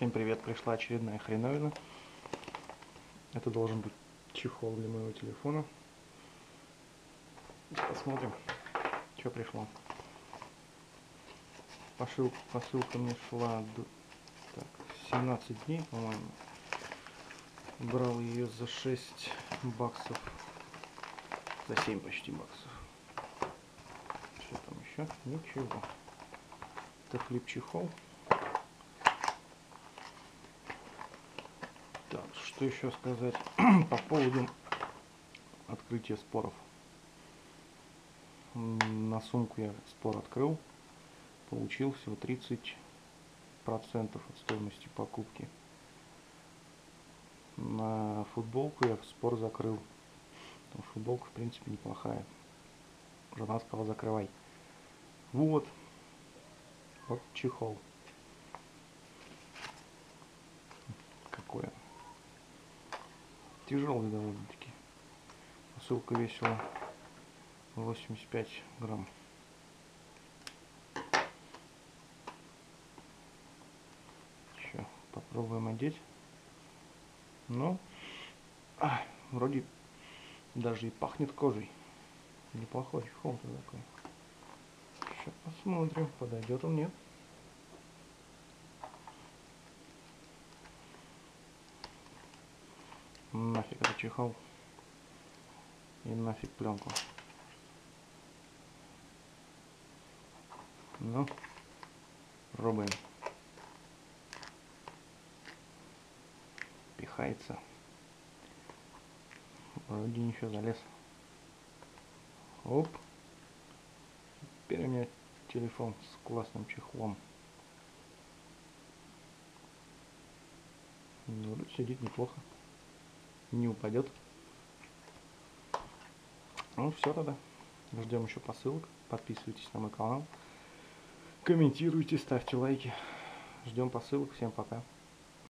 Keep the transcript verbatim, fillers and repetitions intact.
Всем привет, пришла очередная хреновина. Это должен быть чехол для моего телефона. Посмотрим, что пришло. Посылка, посылка мне шла так, семнадцать дней, по-моему. Брал ее за шесть баксов, за семь почти баксов. Что там еще? Ничего. Это флип-чехол. Так, что еще сказать по поводу открытия споров. На сумку я спор открыл, получил всего тридцать процентов от стоимости покупки. На футболку я спор закрыл, потому что футболка в принципе неплохая. Жена сказала: закрывай. Вот, вот чехол. Какой он. Тяжелый довольно-таки. Посылка весила восемьдесят пять грамм. Еще попробуем одеть. Ну, а, вроде даже и пахнет кожей. Неплохой чехол такой. Сейчас посмотрим, подойдет он, нет. Нафиг этот чехол. И нафиг пленку. Ну, пробуем. Пихается. Вроде ничего, залез. Оп. Теперь у меня телефон с классным чехлом. Ну, сидит неплохо. Не упадет. Ну все тогда. Ждем еще посылок. Подписывайтесь на мой канал. Комментируйте, ставьте лайки. Ждем посылок. Всем пока.